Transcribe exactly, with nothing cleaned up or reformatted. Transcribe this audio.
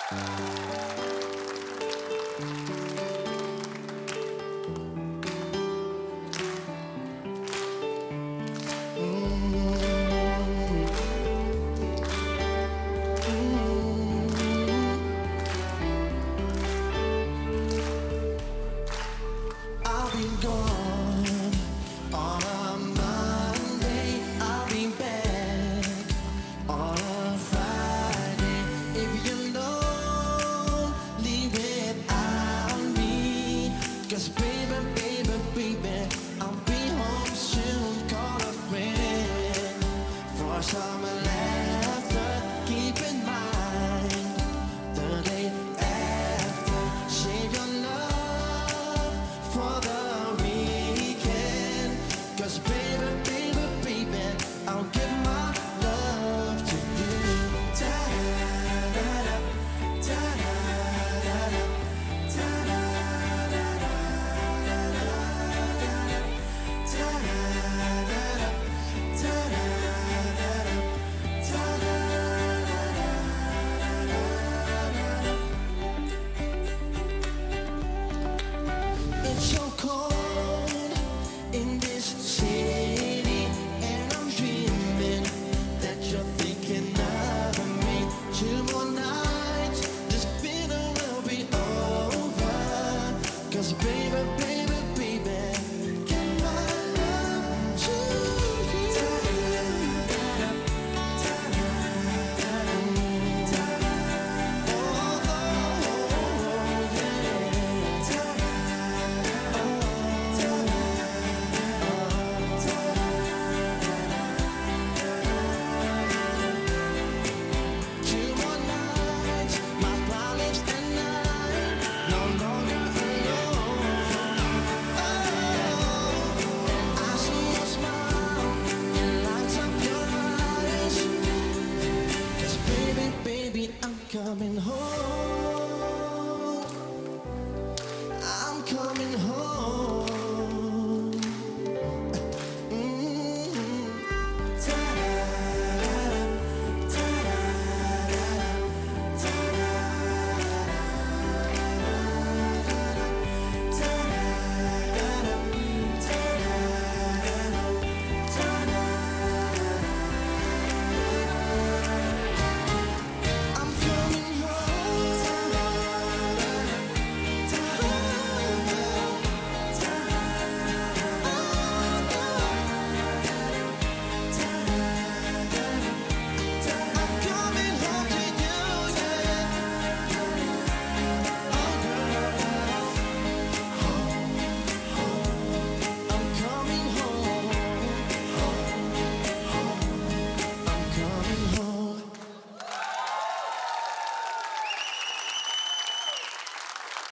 I'll be gone on a Monday. I'll be back on a Friday. If you're lonely without me, 'cause baby, baby, baby, I'll be home soon. Call a friend for some laughter. Keep in mind the day after. Save your love for the weekend. 'Cause baby, baby, baby, I'll give my love to you. Da-da-da-da, da-da-da-da, da-da-da-da-da, da-da-da-da, it's so cold in this city, and I'm dreaming that you're thinking of me. Two more nights, this bitter will be over. 'Cause baby, baby, baby, give my love to you. Da-da-da-da, da-da-da-da, oh, oh, yeah. Two more nights, my problems and I, no longer alone. Oh, I see your smile, it lights up your eyes. 'Cause baby, baby, I'm coming home.